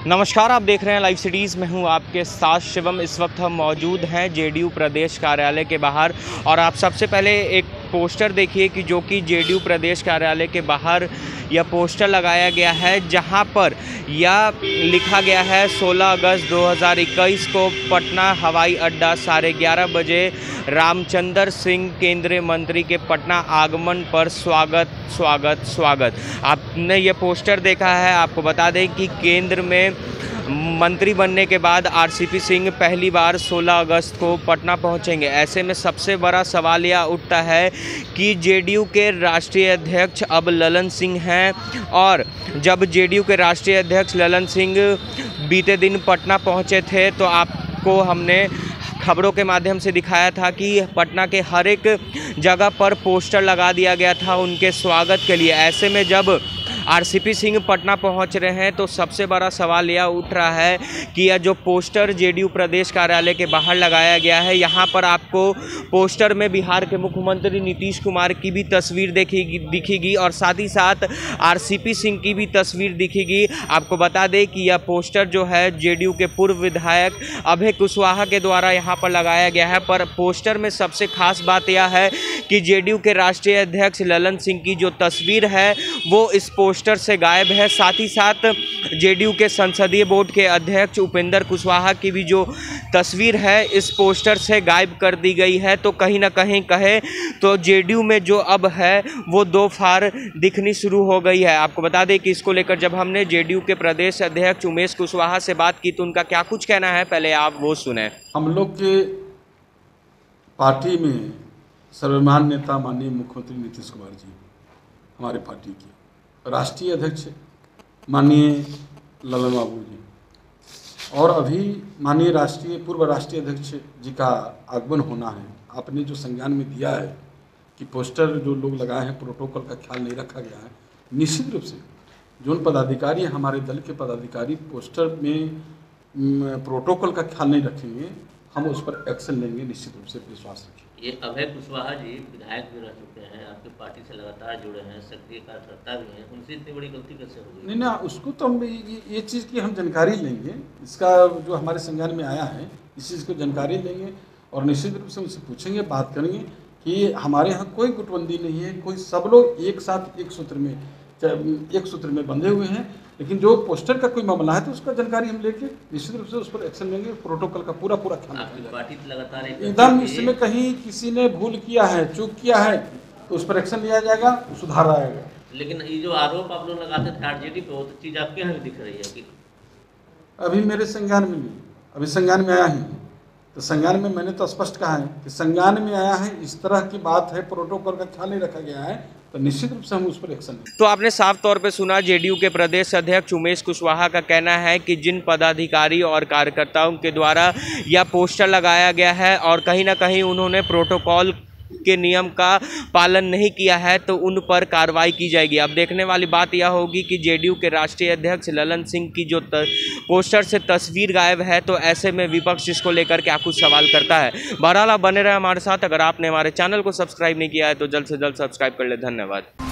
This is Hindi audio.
नमस्कार, आप देख रहे हैं लाइव सिटीज़। मैं हूं आपके साथ शिवम। इस वक्त हम मौजूद हैं जेडीयू प्रदेश कार्यालय के बाहर और आप सबसे पहले एक पोस्टर देखिए कि जो कि जेडीयू प्रदेश कार्यालय के बाहर यह पोस्टर लगाया गया है, जहां पर यह लिखा गया है 16 अगस्त 2021 को पटना हवाई अड्डा 11:30 बजे रामचंद्र सिंह केंद्रीय मंत्री के पटना आगमन पर स्वागत स्वागत स्वागत। आपने ये पोस्टर देखा है। आपको बता दें कि केंद्र में मंत्री बनने के बाद आरसीपी सिंह पहली बार 16 अगस्त को पटना पहुंचेंगे। ऐसे में सबसे बड़ा सवाल यह उठता है कि जेडीयू के राष्ट्रीय अध्यक्ष अब ललन सिंह हैं और जब जेडीयू के राष्ट्रीय अध्यक्ष ललन सिंह बीते दिन पटना पहुंचे थे तो आपको हमने खबरों के माध्यम से दिखाया था कि पटना के हर एक जगह पर पोस्टर लगा दिया गया था उनके स्वागत के लिए। ऐसे में जब आरसीपी सिंह पटना पहुंच रहे हैं तो सबसे बड़ा सवाल यह उठ रहा है कि यह जो पोस्टर जेडीयू प्रदेश कार्यालय के बाहर लगाया गया है, यहाँ पर आपको पोस्टर में बिहार के मुख्यमंत्री नीतीश कुमार की भी तस्वीर दिखेगी और साथ ही साथ आरसीपी सिंह की भी तस्वीर दिखेगी। आपको बता दें कि यह पोस्टर जो है जेडीयू के पूर्व विधायक अभय कुशवाहा के द्वारा यहाँ पर लगाया गया है। पर पोस्टर में सबसे खास बात यह है कि जेडीयू के राष्ट्रीय अध्यक्ष ललन सिंह की जो तस्वीर है वो इस पोस्टर से गायब है। साथ ही साथ जेडीयू के संसदीय बोर्ड के अध्यक्ष उपेंद्र कुशवाहा की भी जो तस्वीर है इस पोस्टर से गायब कर दी गई है। तो कहीं ना कहीं कहे तो जेडीयू में जो अब है वो दो फार दिखनी शुरू हो गई है। आपको बता दें कि इसको लेकर जब हमने जेडीयू के प्रदेश अध्यक्ष उमेश कुशवाहा से बात की तो उनका क्या कुछ कहना है, पहले आप वो सुने। हम लोग के पार्टी में सर्वमान्य नेता माननीय मुख्यमंत्री नीतीश कुमार जी, हमारे पार्टी के राष्ट्रीय अध्यक्ष माननीय ललन बाबू जी और अभी माननीय पूर्व राष्ट्रीय अध्यक्ष जी का आगमन होना है। आपने जो संज्ञान में दिया है कि पोस्टर जो लोग लगाए हैं प्रोटोकॉल का ख्याल नहीं रखा गया है, निश्चित रूप से जो पदाधिकारी हमारे दल के पदाधिकारी पोस्टर में प्रोटोकॉल का ख्याल नहीं रखेंगे, हम उस पर एक्शन लेंगे, निश्चित रूप से विश्वास रखें। ये अभय कुशवाहा जी विधायक भी रह चुके हैं, आपकी पार्टी से लगातार जुड़े हैं, सक्रिय कार्यकर्ता भी हैं, उनसे इतनी बड़ी गलती कैसे हो गई? नहीं ना, उसको तो हम ये चीज़ की हम जानकारी लेंगे। इसका जो हमारे संज्ञान में आया है इस चीज़ को जानकारी लेंगे और निश्चित रूप से उनसे पूछेंगे, बात करेंगे कि हमारे यहाँ कोई गुटबंदी नहीं है, कोई सब लोग एक साथ एक सूत्र में बंधे हुए हैं। लेकिन जो पोस्टर का कोई मामला है तो उसका जानकारी हम लेके निश्चित रूप से उस पर एक्शन लेंगे। प्रोटोकॉल का पूरा ख्याल रखेंगे। एकदम इसमें कहीं किसी ने भूल किया है, चूक किया है तो उस पर एक्शन लिया जाएगा, सुधार आएगा। लेकिन ये जो आरोप आप लोग लगाते थे आरजेडी पे, वो तो चीज़ आपके यहाँ भी दिख रही है कि अभी मेरे संज्ञान में नहीं, अभी संज्ञान में आया ही तो संज्ञान में मैंने तो स्पष्ट कहा है कि संज्ञान में आया है, इस तरह की बात है, प्रोटोकॉल का ख्याल नहीं रखा गया है तो निश्चित रूप से हम उस पर एक्शन लेंगे। तो आपने साफ तौर पे सुना जेडीयू के प्रदेश अध्यक्ष उमेश कुशवाहा का कहना है कि जिन पदाधिकारी और कार्यकर्ताओं के द्वारा यह पोस्टर लगाया गया है और कहीं ना कहीं उन्होंने प्रोटोकॉल के नियम का पालन नहीं किया है तो उन पर कार्रवाई की जाएगी। अब देखने वाली बात यह होगी कि जेडीयू के राष्ट्रीय अध्यक्ष ललन सिंह की जो पोस्टर से तस्वीर गायब है तो ऐसे में विपक्ष इसको लेकर क्या कुछ सवाल करता है। बहरहाल आप बने रहे हमारे साथ। अगर आपने हमारे चैनल को सब्सक्राइब नहीं किया है तो जल्द से जल्द सब्सक्राइब कर ले। धन्यवाद।